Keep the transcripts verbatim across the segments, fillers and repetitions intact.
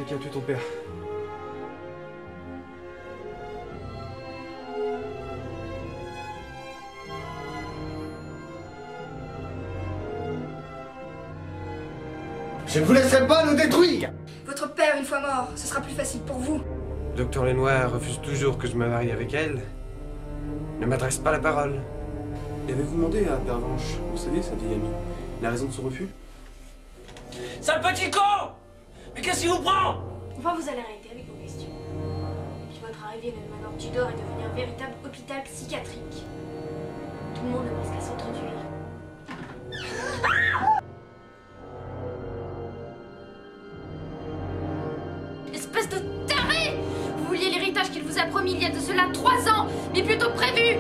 qui a tué ton père? Je ne vous laisserai pas nous détruire! Votre père, une fois mort, ce sera plus facile pour vous. Docteur Lenoir refuse toujours que je me marie avec elle. Ne m'adresse pas la parole. Et avez-vous demandé à Pervenche, vous savez, sa vieille amie, la raison de son refus? Sale petit con! Mais qu'est-ce qui vous prend? Enfin, vous allez arrêter avec vos questions. Et puis votre arrivée dans le manoir Tudor est devenu un véritable hôpital psychiatrique. Tout le monde ne pense qu'à s'introduire. Espèce de taré! Vous vouliez l'héritage qu'il vous a promis il y a de cela trois ans, mais plutôt prévu!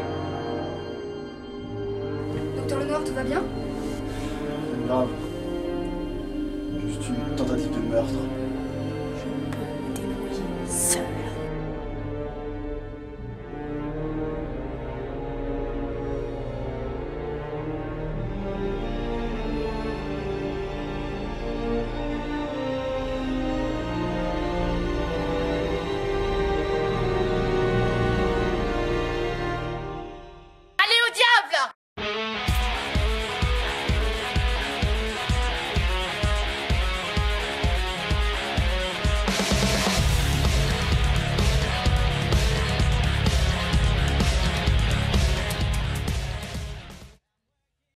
Docteur Lenoir, tout va bien? Grave. Juste une tentative de meurtre.